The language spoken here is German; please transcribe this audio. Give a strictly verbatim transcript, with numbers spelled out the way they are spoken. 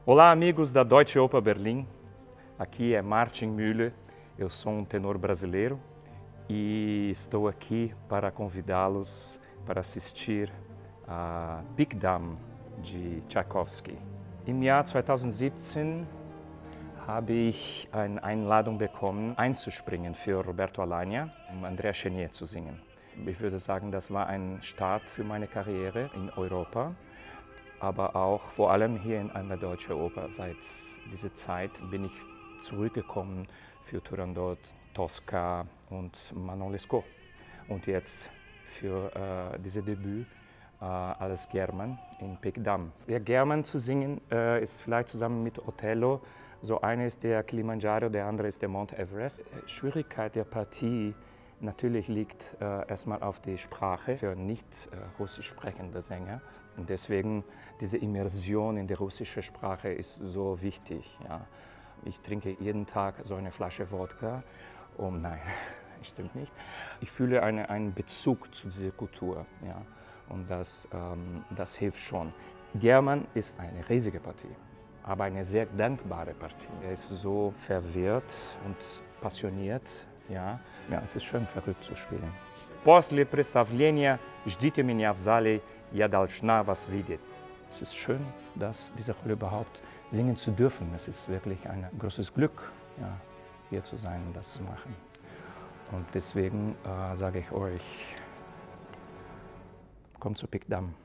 Olá, amigos da Deutsche Oper Berlim. Aqui é Martin Müller. Eu sou um tenor brasileiro e estou aqui para convidá-los para assistir a Big Dame de Tchaikovsky. Im Jahr zweitausendsiebzehn habe ich eine Einladung bekommen, einzuspringen für Roberto Alagna, um Andrea Chenier zu singen. Ich würde sagen, das war ein Start für meine Karriere in Europa, aber auch vor allem hier in einer Deutschen Oper. Seit dieser Zeit bin ich zurückgekommen für Turandot, Tosca und Manon Lescaut. Und jetzt für äh, dieses Debüt äh, als German in Big Dame. Ja, German zu singen äh, ist vielleicht zusammen mit Othello. So eine ist der Kilimanjaro, der andere ist der Mount Everest. Schwierigkeit der Partie natürlich liegt äh, erstmal auf die Sprache für nicht äh, russisch sprechende Sänger. Und deswegen diese Immersion in die russische Sprache ist so wichtig. Ja. Ich trinke jeden Tag so eine Flasche Wodka. Oh nein, stimmt nicht. Ich fühle eine, einen Bezug zu dieser Kultur. Ja. Und das, ähm, das hilft schon. German ist eine riesige Partie, aber eine sehr dankbare Partie. Er ist so verwirrt und passioniert. Ja, ja, es ist schön, verrückt zu spielen. После представления ждите меня в зале, я должна вас видеть. Es ist schön, dass diese Rolle überhaupt singen zu dürfen. Es ist wirklich ein großes Glück, ja, hier zu sein und das zu machen. Und deswegen äh, sage ich euch, kommt zu Big Dame.